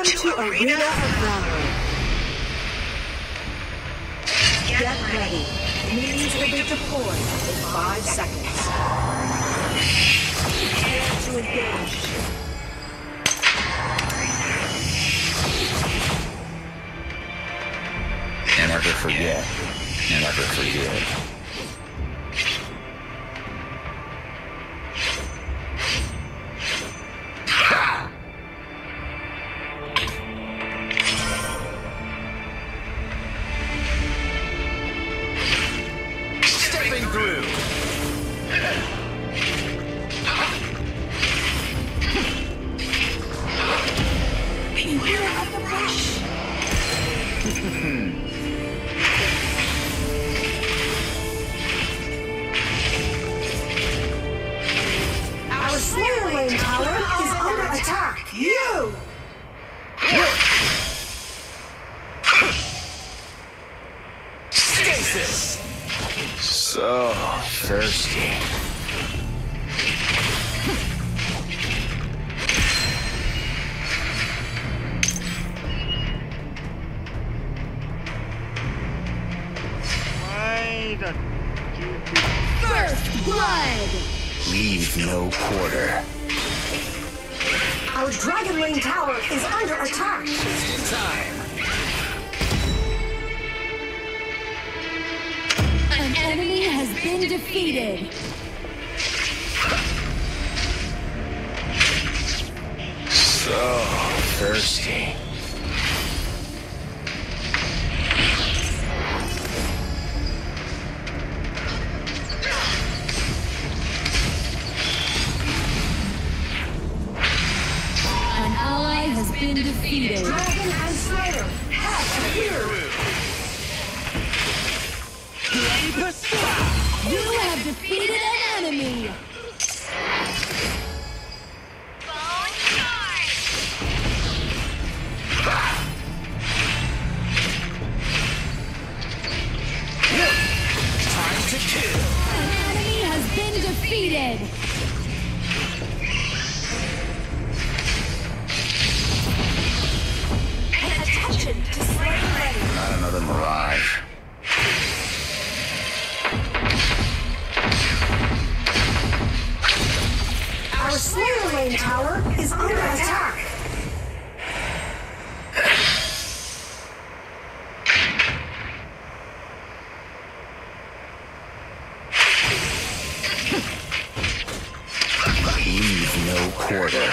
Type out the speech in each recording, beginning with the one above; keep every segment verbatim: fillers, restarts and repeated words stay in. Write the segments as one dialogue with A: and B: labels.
A: Welcome to Arena of Valor. Get ready. Minions will be deployed in five seconds. Prepare to engage.
B: Never forget. Never forget.
C: Stepping through.
A: Beware of the brush. Our Slayer Lane tower is under attack. You!
C: Stasis.
B: So thirsty.
A: First blood!
B: Leave no quarter.
A: Our Dragon Lane tower is under attack.
C: In time.
D: An enemy has been defeated.
B: So thirsty.
D: An ally has been defeated.
A: Dragon and Slayer have appeared.
D: You have defeated an enemy.
C: Time to kill.
D: An enemy has been defeated.
A: Attention to Slayer Lane.
B: Not another mirage.
A: Our Slayer Lane tower is under attack.
B: Leave no quarter.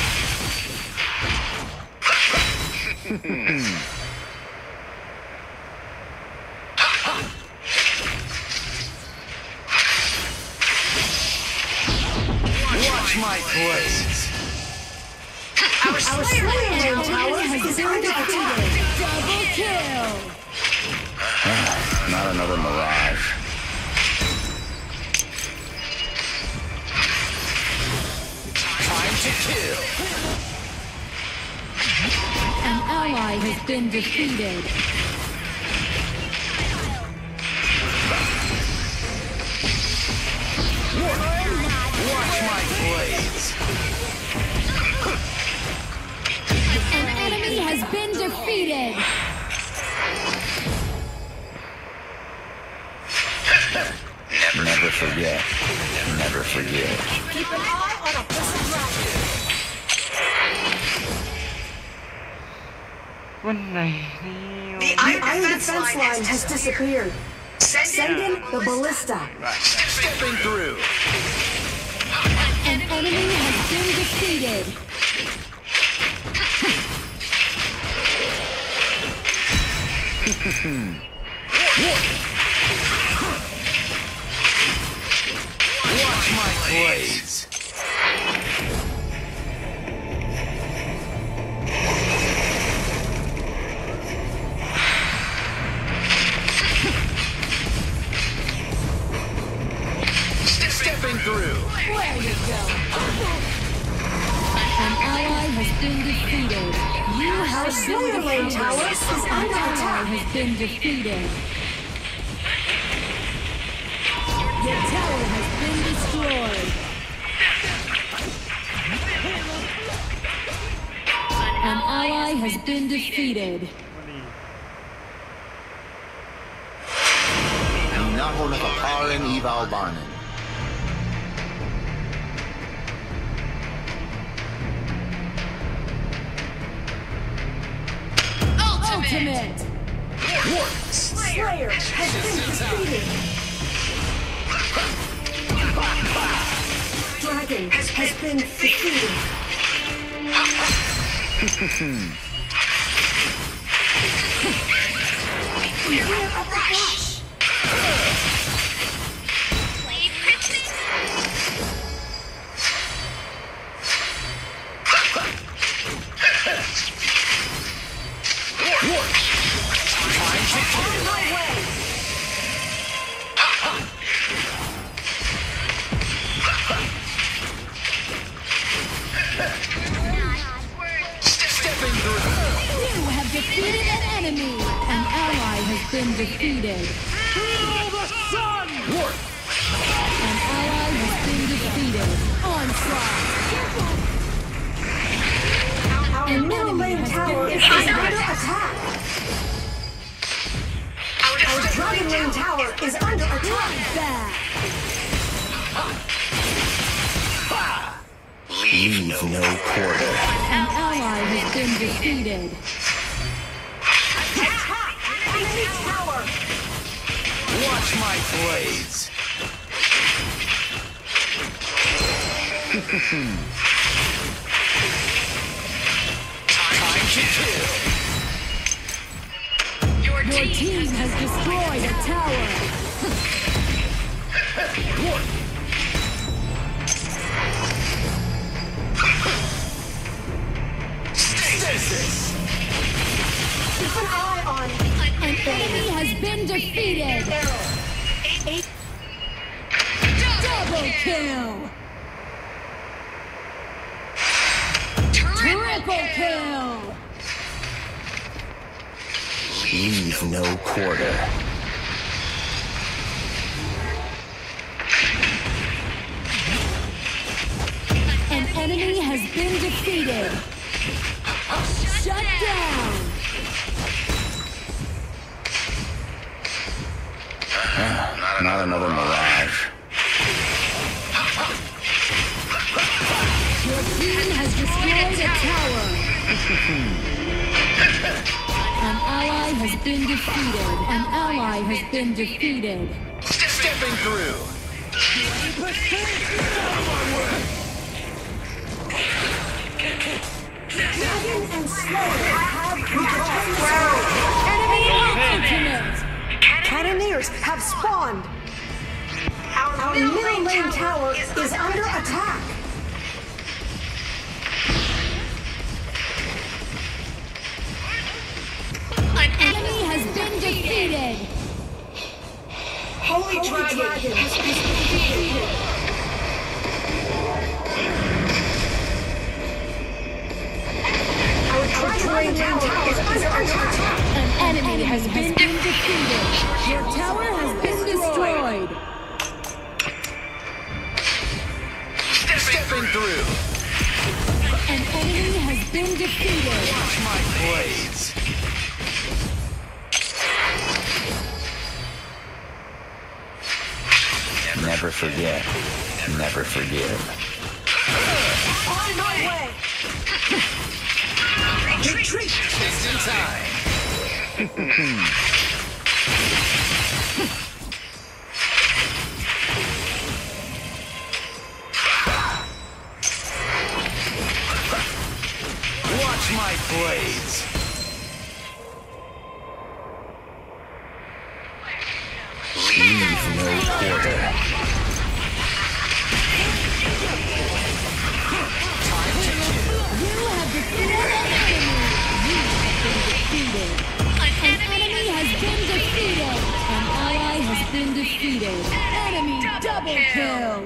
C: Watch my blades.
A: Our Slayer Lane tower is under attack.
D: Double kill.
B: Not another mirage.
C: Time to kill.
D: An ally has been defeated.
C: Watch my blades.
D: An enemy has been defeated.
B: Never forget. Never forget.
A: Keep an eye on a Abyssal Dragon.
E: วันไหนนี่
A: The iron defense line has disappeared. Send in the ballista.
C: Stepping through.
D: An enemy has been defeated.
C: Watch my blades. Stepping through.
D: Where you go? An ally has been defeated. You have been
A: Slayer Lane
D: defeated.
A: tower is
D: An
A: under
D: ally
A: attack.
D: has been defeated. Your tower has been destroyed. An ally ally has been defeated.
B: มีหน้าโหนักพาเรนอีวาลบานัน
D: Ultimate!
A: Slayer has been defeated. Dragon has been defeated. Beware of the rush. On my way.
C: Stepping through.
D: You have defeated an enemy! An ally has been defeated.
C: Feel the sun! Work!
D: An ally has been defeated. Onslaught!
A: Our middle lane tower is under attack. Our dragon lane tower is under attack.
D: Back!
B: Leave no quarter.
D: An ally has been defeated.
A: Attack! Enemy tower!
C: Watch my blades. Time to kill.
D: Your team has destroyed a tower.
C: Stasis.
A: Keep an eye on
D: An enemy has been defeated. Double kill. Triple kill.
B: Leave no quarter.
D: An enemy has been defeated. Shut down.
B: Not another mirage.
D: Your team has destroyed a tower. An ally has been defeated. An ally has been defeated.
C: Stepping through.
A: Dragon and Slayer have returned.
D: Ultimate.
A: Cannoneers have spawned. Our middle lane tower is under attack.
D: An enemy has been defeated.
A: Holy Dragon has been defeated. Our dragon lane tower is under attack.
D: An enemy has been defeated. Your tower has been destroyed.
C: Stepping through.
D: An enemy has been defeated.
C: Watch my blades.
B: Never forget. Never forgive.
A: On my way. Retreat.
C: Just in time. Watch my blades.
B: Leave no quarter.
D: You have defeated an enemy. You have been defeated. An enemy has been defeated. An ally has been defeated. Enemy double kill.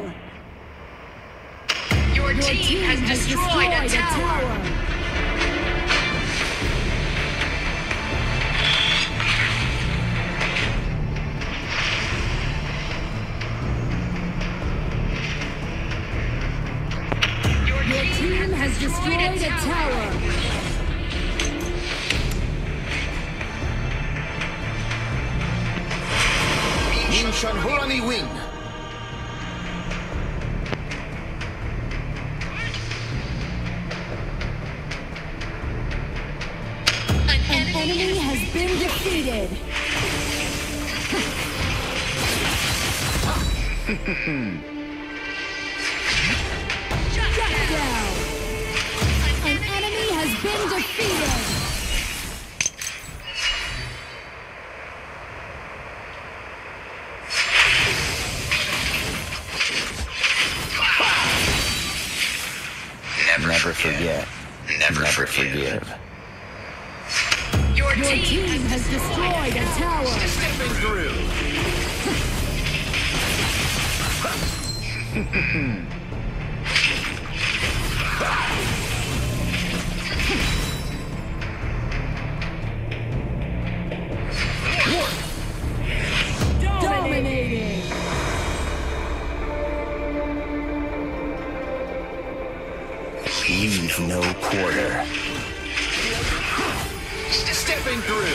E: Your
D: Your
E: team
D: team
E: has destroyed a tower.
D: Your team has destroyed a tower.
C: Shanhurani Wing.
D: An enemy has been defeated. Shut down. An enemy has been defeated.
B: Never forget. Never, Never forgive. forgive.
D: Your team has destroyed a tower.
C: Stepping through.
D: Dominating.
B: Leave no quarter.
C: Stepping through.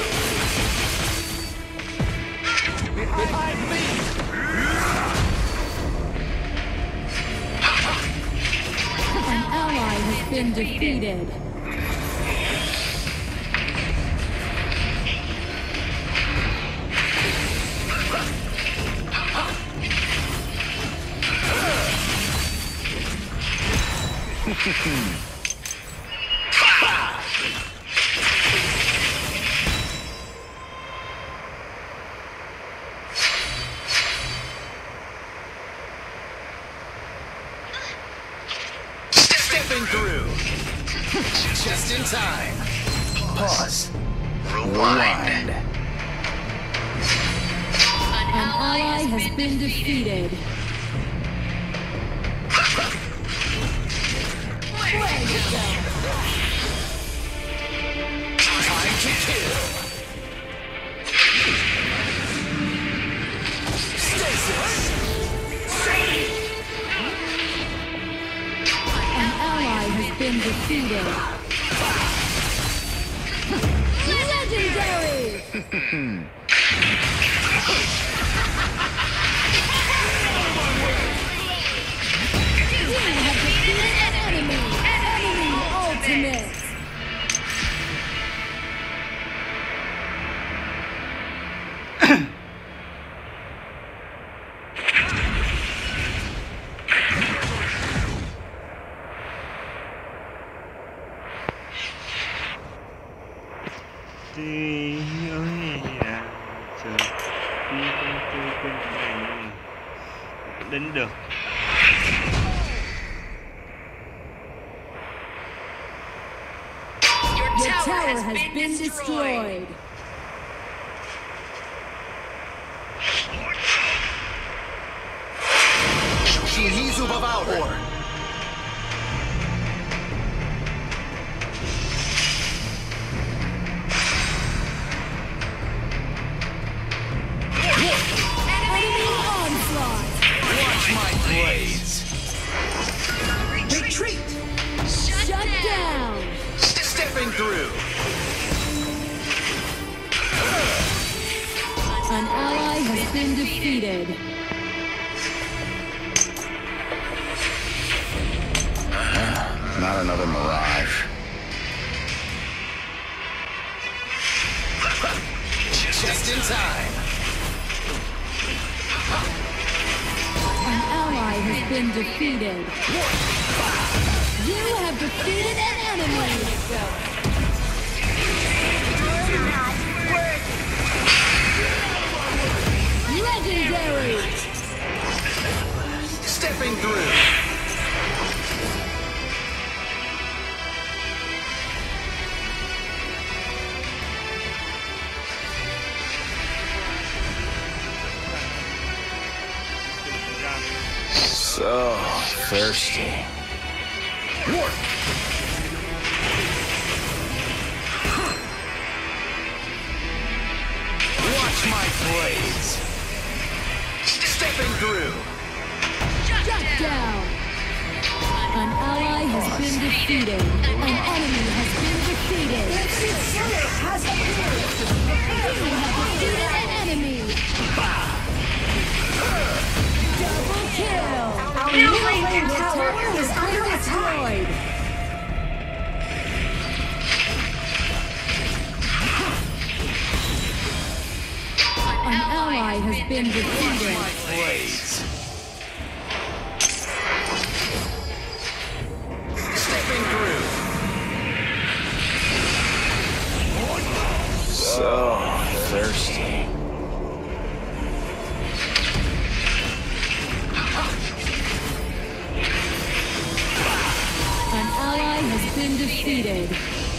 C: Behind me.
D: An ally has been defeated.
C: Stepping through. Just in time.
B: Pause. Rewind.
D: An ally has been defeated.
C: Time to kill. Stasis.
D: An ally has been defeated. Legendary! You have defeated an enemy! Enemy ultimate!
F: Thì ơi à, trời đi con chơi bên này đến được.
D: Your tower has been destroyed.
C: Shinizu Bavauhor.
D: Enemy onslaught.
C: Watch my blades. Retreat.
D: Shut down.
C: Stepping through.
D: An ally has been defeated.
B: Not another mirage.
C: Just in time.
D: An ally has been defeated. You have defeated an enemy. Legendary.
C: Stepping through.
B: So thirsty.
C: Warp. Watch my blades. Stepping through.
D: Shut down. An ally has been defeated. An enemy has been defeated.
A: Incentive has appeared.
D: You have defeated an enemy. been defeated.
B: Blaze.
C: Stepping through.
B: So thirsty.
D: An ally has been defeated.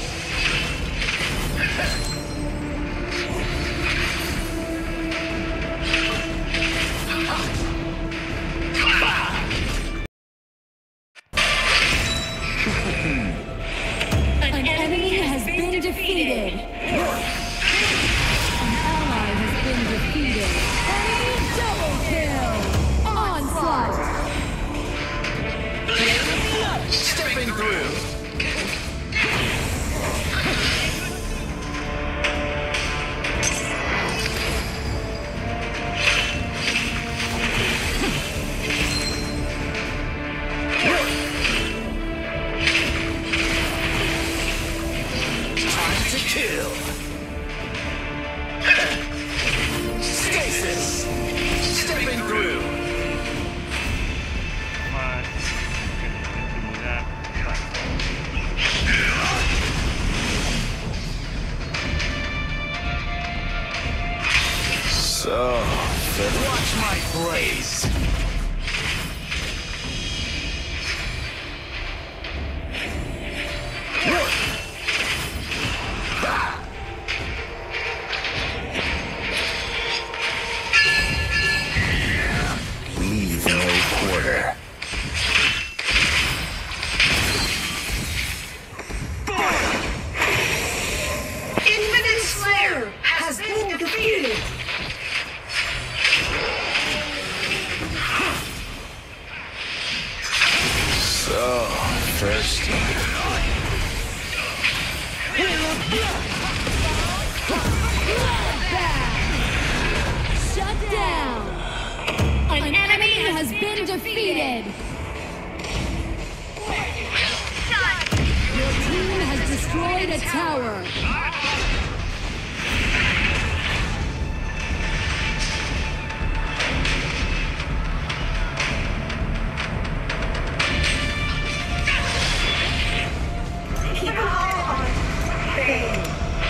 D: An enemy has been defeated. An ally has been defeated. Enemy double kill. Onslaught.
C: Stepping through. Time to kill. Stasis. Stepping through.
F: Mas mungkin mungkin
B: So thirsty.
C: Watch my blaze.
B: Leave no quarter.
A: Infinite Slayer has been defeated.
B: So thirsty.
D: Shut down. An enemy has been defeated. Your team has destroyed a tower.
A: Keep an eye on Bane.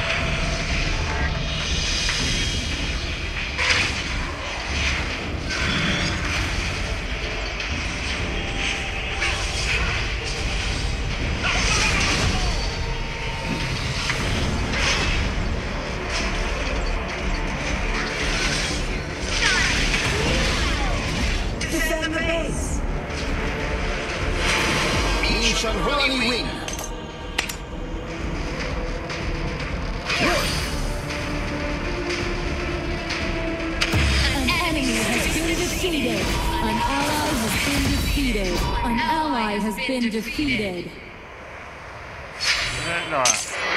A: Defend the base.
C: Ancient Holy Wing.
D: An enemy has been defeated. An ally has been defeated. An ally has been defeated.
F: Eh, no.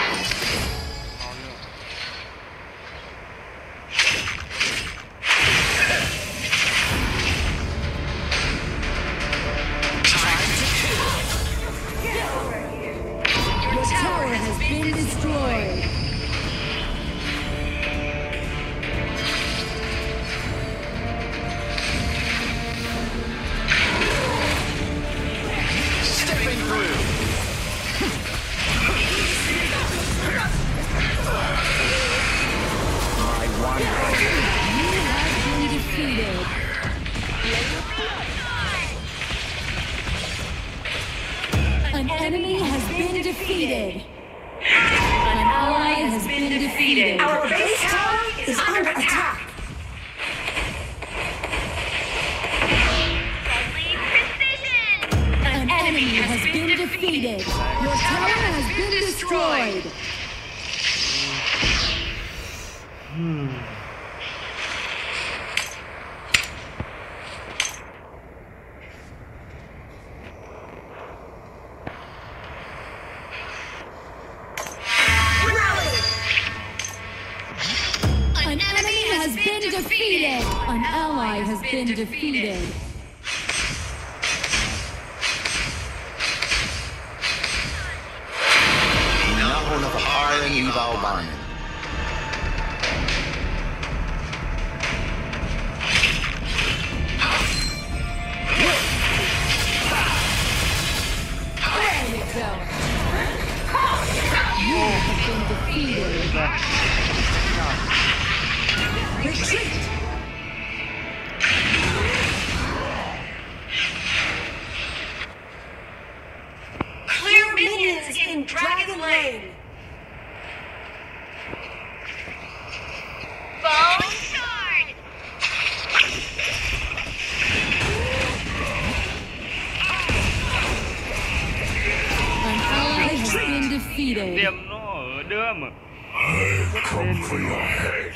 D: Your tower has been destroyed.
C: Stepping through.
B: I wander.
D: You have been defeated. An enemy has been defeated. An ally has been defeated.
A: Our base tower is under attack.
D: An enemy has been defeated. Your tower has been destroyed. An enemy has been defeated. An ally has been defeated.
C: Inahon ng kaparan ni Ibaoban.
A: kill.
D: You have been defeated.
A: Retreat.
E: Clear minions in Dragon Lane. Bone Sword.
D: An ally has been defeated.
F: เตรียมโน่เดิม
G: I've come for your head.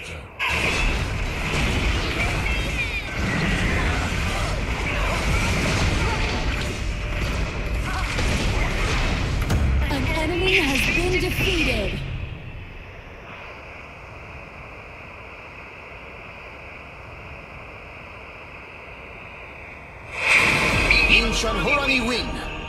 D: An enemy has been defeated.
C: Incheon Horani win.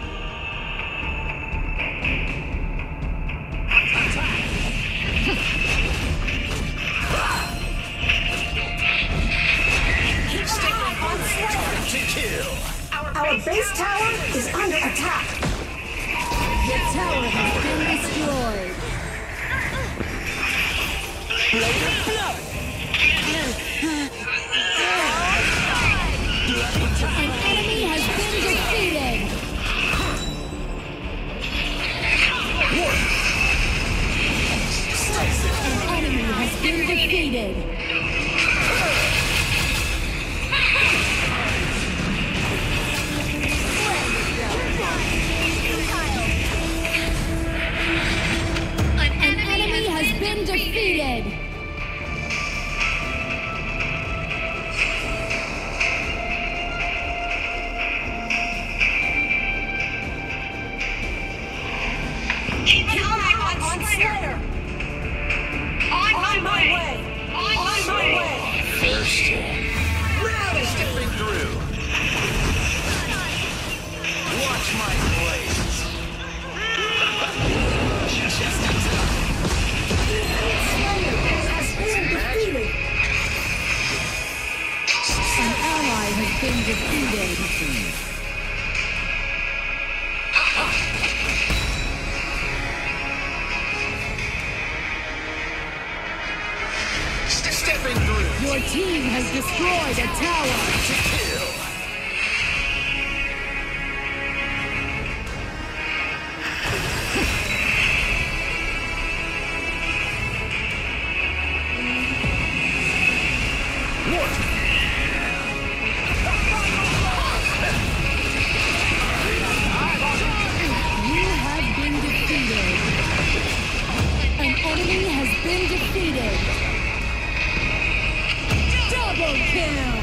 C: To kill.
A: Our base tower is under attack.
D: The tower has been destroyed. An enemy has been defeated. An enemy has been defeated.
E: An
D: An
E: enemy
D: enemy has been defeated.
E: Keep an eye on Slayer. On my way. On my way.
B: Thirsty.
C: Rally stepping through. Watch my blades. Just in time.
A: Has been defeated.
D: An ally has been defeated.
C: Stepping through.
D: Your team has destroyed a tower.
C: To kill.
D: You have been defeated. An enemy has been defeated. Double kill.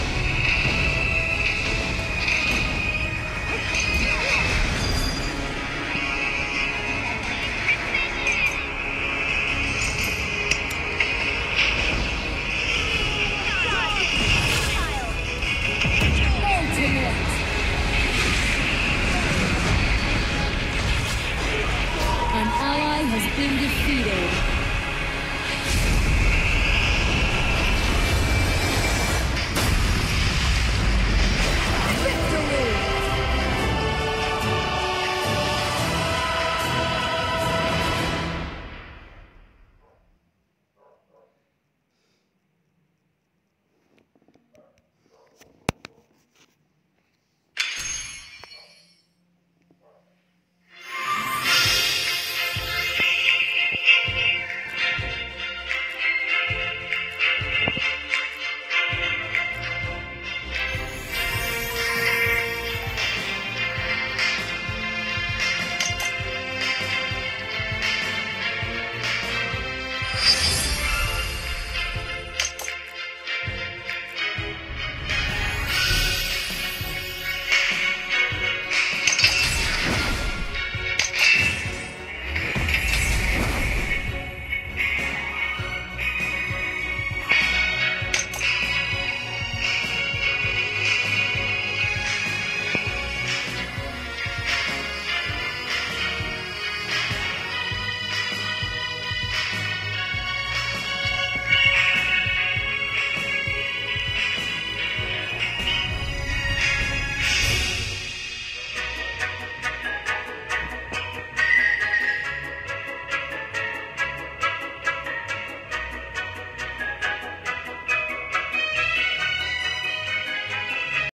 D: Ultimate. An ally has been defeated.